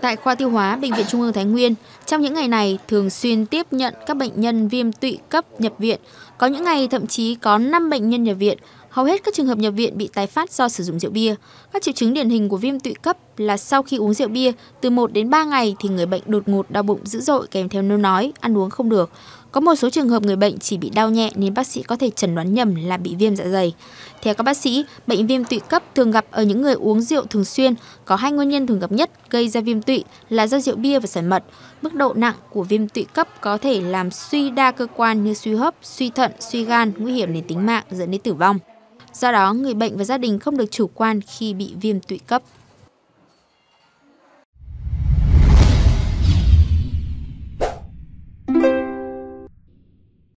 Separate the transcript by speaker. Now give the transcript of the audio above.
Speaker 1: Tại khoa tiêu hóa, Bệnh viện Trung ương Thái Nguyên, trong những ngày này thường xuyên tiếp nhận các bệnh nhân viêm tụy cấp nhập viện. Có những ngày thậm chí có 5 bệnh nhân nhập viện. Hầu hết các trường hợp nhập viện bị tái phát do sử dụng rượu bia. Các triệu chứng điển hình của viêm tụy cấp là sau khi uống rượu bia, từ 1 đến 3 ngày thì người bệnh đột ngột đau bụng dữ dội kèm theo nôn ói, ăn uống không được. Có một số trường hợp người bệnh chỉ bị đau nhẹ nên bác sĩ có thể chẩn đoán nhầm là bị viêm dạ dày. Theo các bác sĩ, bệnh viêm tụy cấp thường gặp ở những người uống rượu thường xuyên. Có 2 nguyên nhân thường gặp nhất gây ra viêm tụy là do rượu bia và sỏi mật. Mức độ nặng của viêm tụy cấp có thể làm suy đa cơ quan như suy hấp, suy thận, suy gan, nguy hiểm đến tính mạng dẫn đến tử vong. Do đó, người bệnh và gia đình không được chủ quan khi bị viêm tụy cấp.